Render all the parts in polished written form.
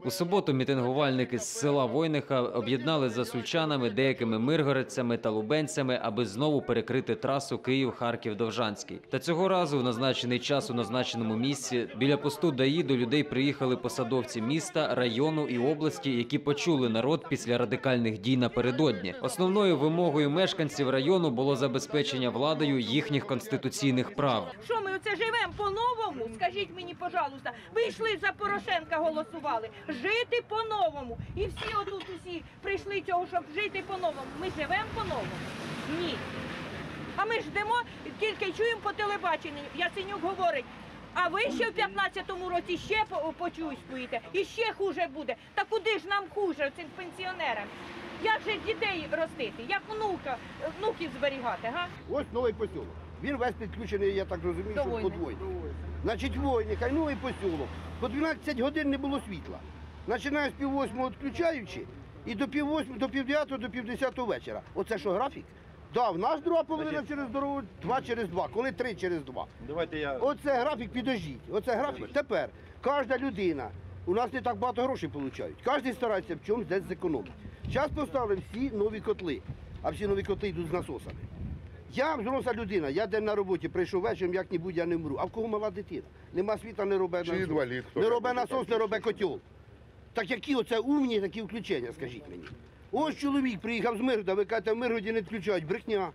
У суботу мітингувальники з села Войниха об'єднали за сульчанами, деякими миргородцями та лубенцями, аби знову перекрити трасу Київ-Харків-Довжанський. Та цього разу в назначений час у назначеному місці біля посту ДАІ до людей приїхали посадовці міста, району і області, які почули народ після радикальних дій напередодні. Основною вимогою мешканців району було забезпечення владою їхніх конституційних прав. Що ми оце живемо по-новому? Скажіть мені, пожалуйста, ви йшли за Порошенка, голосували. Жити по-новому. І всі отут усі прийшли цього, щоб жити по-новому. Ми живемо по-новому? Ні. А ми ждемо, тільки чуємо по телебаченню. Яценюк говорить, а ви ще в 15-му році ще почуськуєте, і ще хуже буде. Та куди ж нам хуже, цим пенсіонерам? Як же дітей ростити? Як внуків зберігати, га? Ось новий посілок. Він весь підключений, я так розумію, що подвоєний. Значить, Войника, новий посілок. По 12 годин не було світла. Починаю з 7:30 відключаючи, і до 7:30, до 9:30, до 10:50 вечора. Оце що, графік? Да, в нас друга половина через дорогу, 2 через 2, коли 3 через 2. Оце графік, підождіть, оце графік. Тепер, кожна людина, у нас не так багато грошей отримують, кожен старається в чомусь десь зекономити. Зараз поставили всі нові котли, а всі нові котли йдуть з насосами. Я взросла людина, я день на роботі, прийшов вечором, як-небудь я не вмру. А в кого мала дитина? Нема світа, не робить насос. Не робить насос, не робить котел. Так які оце умні такі включення, скажіть мені. Ось чоловік приїхав з Миргорода, ви кажете, в Миргороді не відключають, брехня.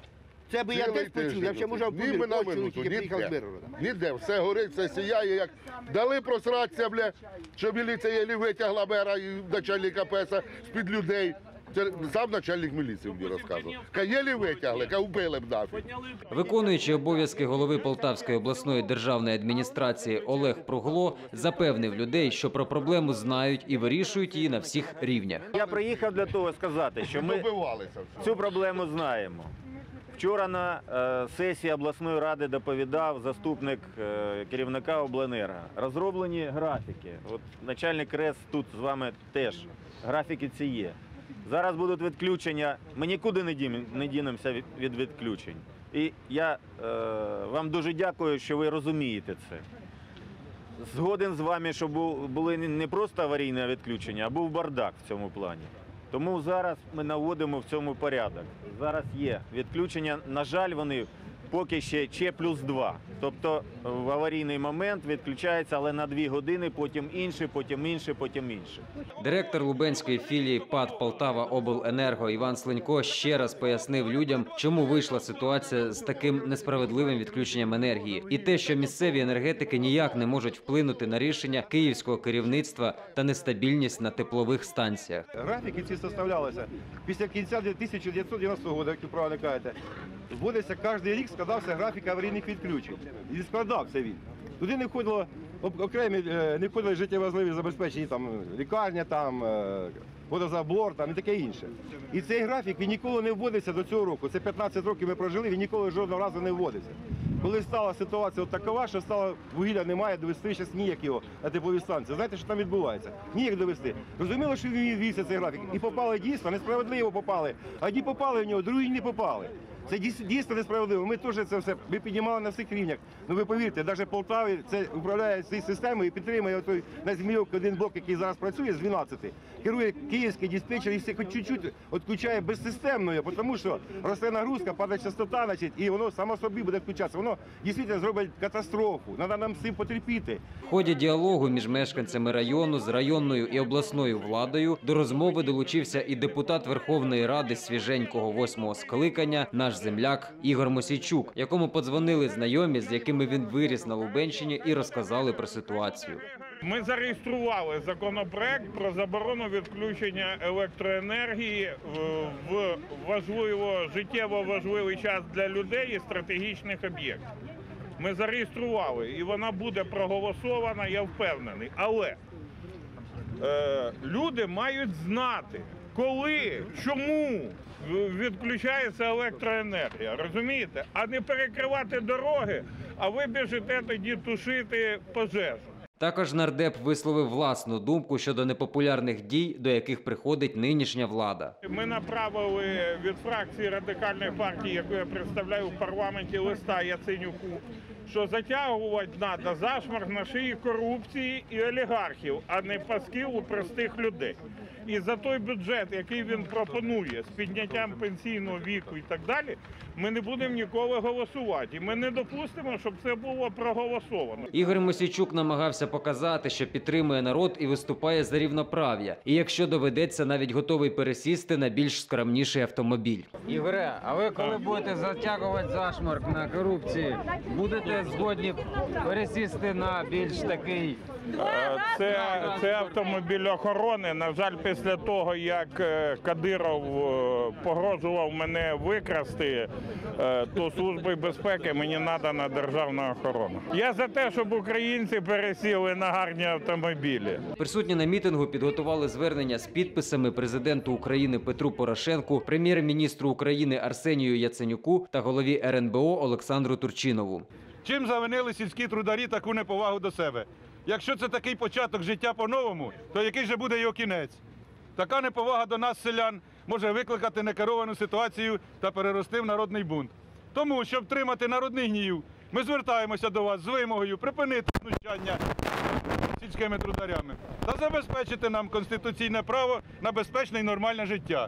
Це би я десь почув, я ще можу повірити, ось чоловік приїхав з Миргорода. Ніде, все горить, все сіяє, як дали просратися, що міліція єлі витягла мера і начальника ПЕСа з-під людей. Це сам начальник міліції мені розказував. Єлі витягли, вбили б нафіг. Виконуючий обов'язки голови Полтавської обласної державної адміністрації Олег Пругло запевнив людей, що про проблему знають і вирішують її на всіх рівнях. Я приїхав для того сказати, що ми цю проблему знаємо. Вчора на сесії обласної ради доповідав заступник керівника обленерго. Розроблені графіки. От начальник РЕС тут з вами теж. Графіки ці є. Зараз будуть відключення, ми нікуди не дінемося від відключень. І я вам дуже дякую, що ви розумієте це. Згоден з вами, що були не просто аварійне відключення, а був бардак в цьому плані. Тому зараз ми наводимо в цьому порядок. Зараз є відключення, на жаль, вони поки ще плюс 2. Тобто в аварійний момент відключається, але на 2 години, потім інше, потім інше, потім інше. Директор лубенської філії ПАТ «Полтава Обленерго» Іван Слинько ще раз пояснив людям, чому вийшла ситуація з таким несправедливим відключенням енергії. І те, що місцеві енергетики ніяк не можуть вплинути на рішення київського керівництва та нестабільність на теплових станціях. Графіки ці составлялися після кінця 1990 року, як ви правильно кажете. Вводиться кожен рік, складався графік аварійних відключень. І складався він. Туди не входило окремі, не входили життєважливі забезпечення, там, лікарня, там, водозабор там, і таке інше. І цей графік він ніколи не вводиться до цього року. Це 15 років ми прожили, він ніколи жодного разу не вводиться. Коли стала ситуація така, що стало вугілля немає, довести зараз ніяк його на теплові станції. Знаєте, що там відбувається? Ніяк довести. Розуміло, що він ввівся цей графік. І попали дійсно, несправедливо попали. Одні попали в нього, другі не попали. Це дійсно несправедливо. Ми теж це все піднімали на всіх рівнях. Ну ви повірте, навіть Полтаві це управляє цією системою і підтримує той на Змійовці один блок, який зараз працює з 12. Керує київський диспетчер і все хоч чуть-чуть відключає безсистемною, тому що росте нагрузка, падає частота, значить, і воно само собі буде включатися. Воно дійсно зробить катастрофу. Треба нам з цим потерпіти. В ході діалогу між мешканцями району з районною і обласною владою до розмови долучився і депутат Верховної Ради свіженького 8-го скликання, наш земляк Ігор Мосійчук, якому подзвонили знайомі, з якими він виріс на Лубенщині, і розказали про ситуацію. Ми зареєстрували законопроект про заборону відключення електроенергії в життєво важливий час для людей і стратегічних об'єктів. Ми зареєстрували, і вона буде проголосована, я впевнений. Але люди мають знати, коли, чому відключається електроенергія, розумієте? А не перекривати дороги, а ви біжите тоді тушити пожежу. Також нардеп висловив власну думку щодо непопулярних дій, до яких приходить нинішня влада. Ми направили від фракції Радикальної партії, яку я представляю в парламенті, листа Яценюку що затягувати треба зашморг на шиї корупції і олігархів, а не пасків у простих людей. І за той бюджет, який він пропонує з підняттям пенсійного віку і так далі, ми не будемо ніколи голосувати. І ми не допустимо, щоб це було проголосовано. Ігор Мосійчук намагався показати, що підтримує народ і виступає за рівноправ'я. І якщо доведеться, навіть готовий пересісти на більш скромніший автомобіль. Ігоре, а ви коли будете затягувати зашморг на корупції, будете згодні пересісти на більш такий... Це автомобіль охорони. На жаль, після того, як Кадиров погрожував мене викрасти, то Службі безпеки мені надана державна охорона. Я за те, щоб українці пересіли на гарні автомобілі. Присутні на мітингу підготували звернення з підписами президенту України Петру Порошенку, прем'єр-міністру України Арсенію Яценюку та голові РНБО Олександру Турчинову. Чим завинили сільські трударі таку неповагу до себе? Якщо це такий початок життя по-новому, то який же буде його кінець? Така неповага до нас, селян, може викликати некеровану ситуацію та перерости в народний бунт. Тому, щоб втримати народний гнів, ми звертаємося до вас з вимогою припинити знущання сільськими трударями та забезпечити нам конституційне право на безпечне і нормальне життя.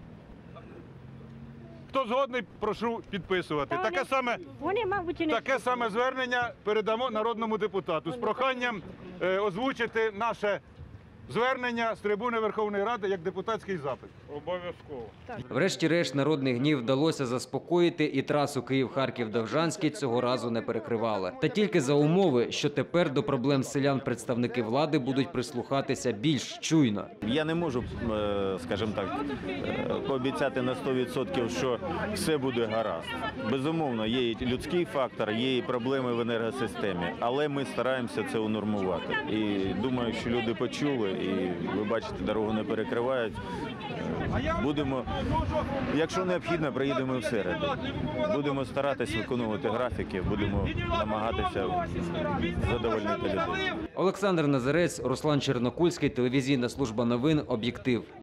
Хто згодний, прошу підписувати. Таке саме звернення передамо народному депутату з проханням озвучити наше звернення з трибуни Верховної Ради як депутатський запит. Обов'язково. Врешті-решт народний гнів вдалося заспокоїти, і трасу Київ-Харків-Довжанський цього разу не перекривали. Та тільки за умови, що тепер до проблем селян представники влади будуть прислухатися більш чуйно. Я не можу, скажімо так, пообіцяти на 100%, що все буде гаразд. Безумовно, є і людський фактор, є і проблеми в енергосистемі, але ми стараємося це унормувати. І думаю, що люди почули, і ви бачите, дорогу не перекривають. Будемо, якщо необхідно, приїдемо в середу. Будемо старатися виконувати графіки, будемо намагатися задовольнити людей. Олександр Назарець, Руслан Чернокульський, телевізійна служба новин «Об'єктив».